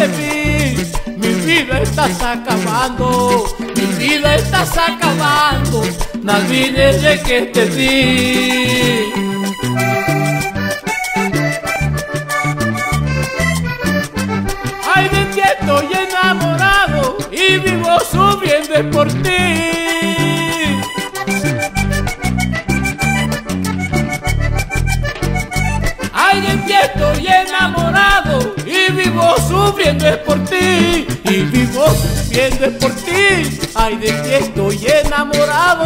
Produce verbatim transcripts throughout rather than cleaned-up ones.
te vi, mi vida estás acabando, mi vida estás acabando, Nalvin, desde que te vi. Ay, de ti estoy enamorado y vivo sufriendo por ti. Ay, de ti estoy enamorado y vivo sufriendo por ti. Y vivo sufriendo por ti. Ay, de ti estoy enamorado.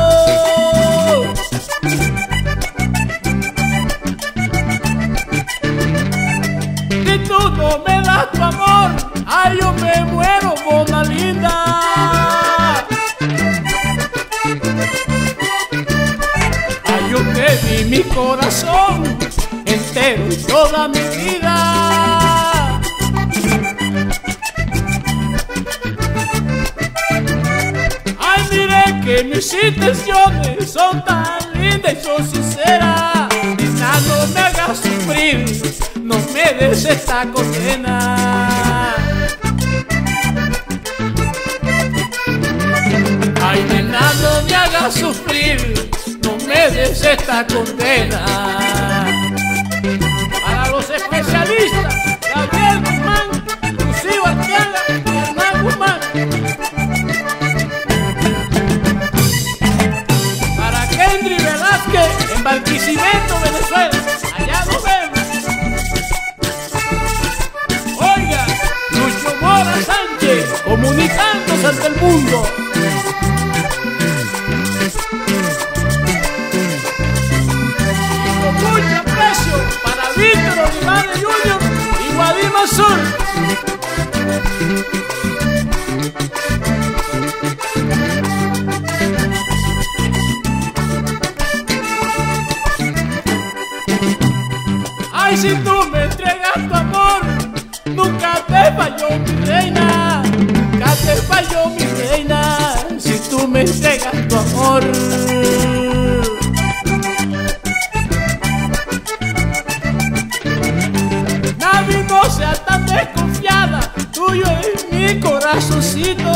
Si tú no me das tu amor, ay, yo me muero, mona linda. Ay, yo te di mi corazón entero y toda mi vida. Ay, mire que mis intenciones son tan lindas y son sinceras. Nena, no me hagas sufrir, no me des esta condena. Ay, nena, no me hagas sufrir, no me des esta condena. Para los especialistas, Gabriel Guzmán, Lucío Arteaga y Hernán Guzmán. Para Kendry Velázquez en Barquisimeto, Venezuela. Allá nos vemos. Oiga, Lucho Mora Sánchez, comunicándose ante el mundo. Y con mucho aprecio para Víctor Olivares junior y Guadima Sur. Ay, si tú me entregas tu amor, nunca te falló mi reina, nunca te falló mi reina, si tú me entregas tu amor. Nalvin, no seas tan desconfiada, tuyo es mi corazoncito.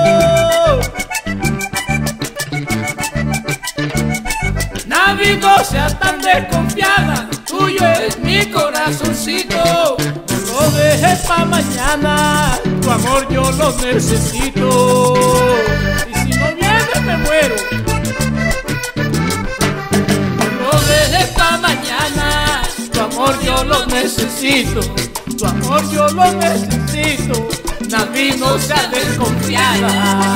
Nalvin, no seas tan desconfiada, tuyo es mi corazoncito. No lo dejes pa' mañana, tu amor yo lo necesito. Y si no vienes me muero. No lo dejes pa' mañana, tu amor yo lo necesito. Tu amor yo lo necesito. Nalvin, no seas desconfiada.